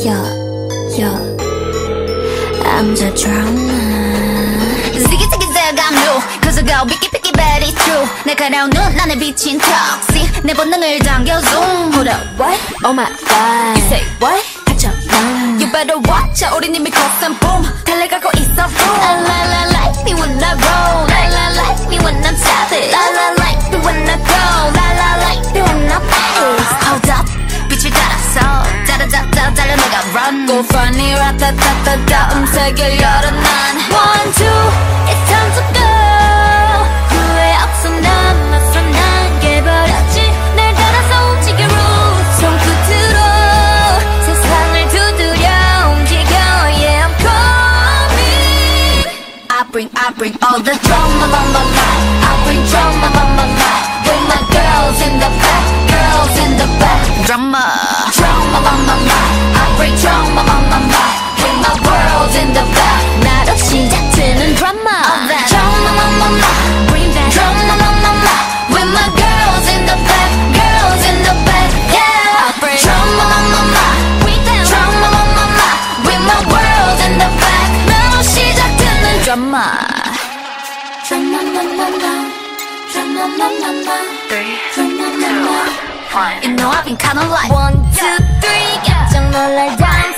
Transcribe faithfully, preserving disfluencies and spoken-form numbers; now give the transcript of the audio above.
yeah, yeah. I'm the drama. Ziggy ziggy zag I'm new 거저가 picky picky bad it's true 날카로운 눈 안에 비친 턱시 내 본능을 당겨 zoom. Hold up what? Oh my god. You say what? 하죠 마. You better watch out 우린 이미 걷던 boom 달려가고 있어 boom. La la la like me when I roll. La la like me when I'm savage. La la like me when I go. La la like me when I pace. Hold up 빛을 따라서 짜라짜짜 달려 내가 run. Go funny 라타타타타 음색을 열어 난 One two it's time to go. 후회 없어 남았어 난 깨버렸지 날 따라서 움직여 roots 손끝으로 세상을 두드려 움직여 Yeah I'm coming. I bring I bring all the drama on my mind. I bring drama on my mind. With my girls in the back, girls in the back. Drama, drama on my mind. I bring drama on my mind. With my world in the back. 나로 시작되는 drama. Drama on my mind. Bring that drama on my mind. With my girls in the back, girls in the back. Yeah. I bring drama on my mind. Bring that drama on my mind. With my world in the back. 나로 시작되는 drama. Drama on my mind. Drama on my mind. Three, two, one. You know I've been kinda like one, two, three. 깜짝 놀랄 dance.